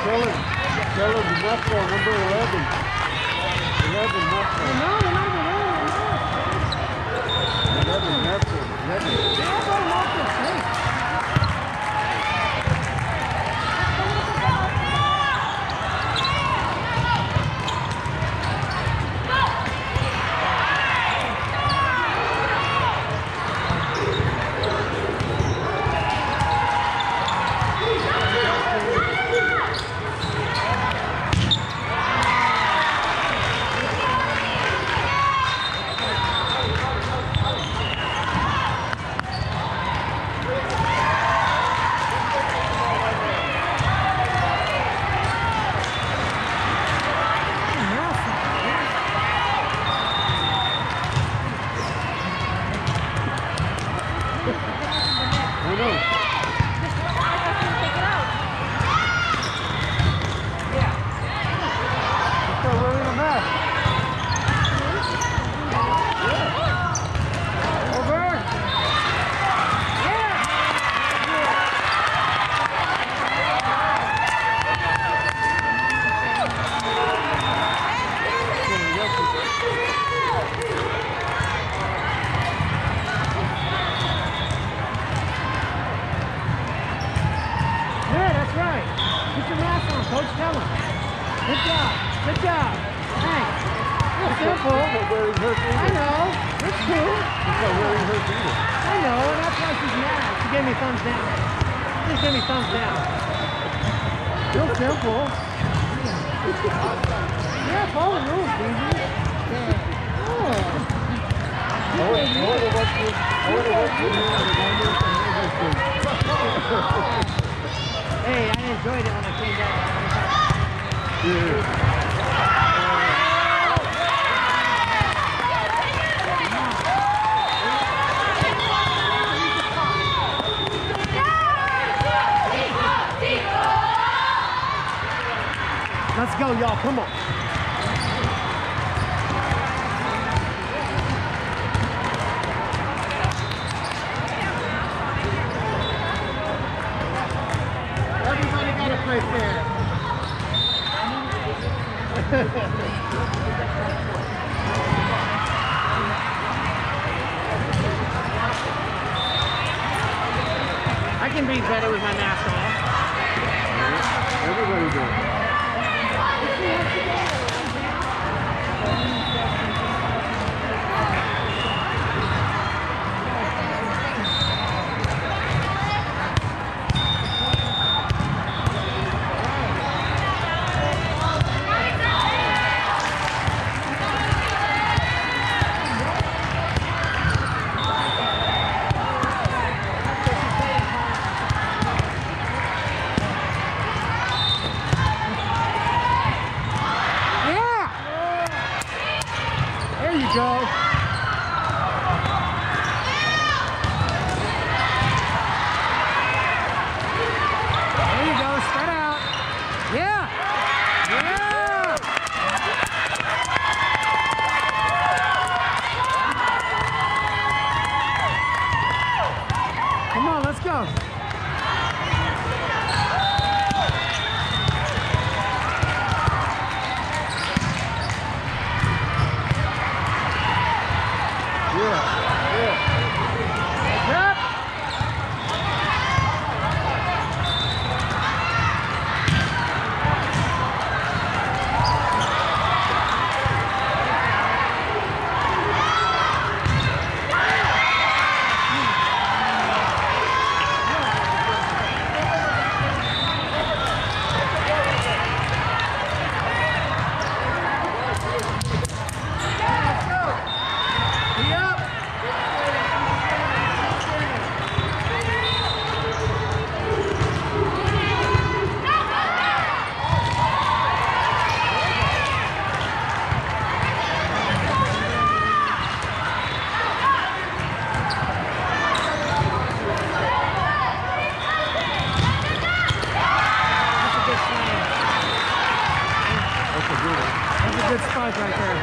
Tell him the muscle number 11. 11 muscle. No, we're not even there. 11 muscle. 11. Coach, tell him. Good job. Good job. Thanks. Real simple. That's not where he hurt either. I know. It's cool. That's not where he hurt either. I know, and that's why she's mad. She gave me thumbs down. Just gave me thumbs down. Real simple. Yeah, follow the rules, baby. Yeah. Oh. I wonder what you Hey, I enjoyed it when I came down. Yeah. Let's go, y'all. Come on. Everybody got to play fair. I can breathe better with my mask off. Everybody does. Go. There you go, spread out. Yeah. Yeah. Come on, let's go. Good spot right there.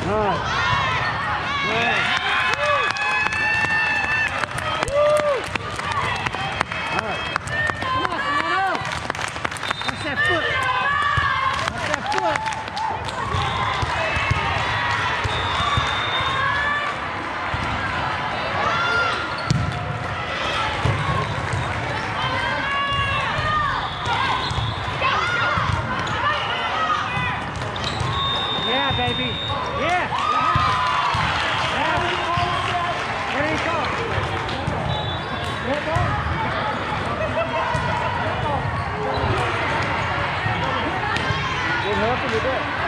Nice. Nice. Come on, Solano. Watch that foot. Watch that foot. Yeah, baby. Yeah. Yeah. What do you call it? What ball? What happened to that?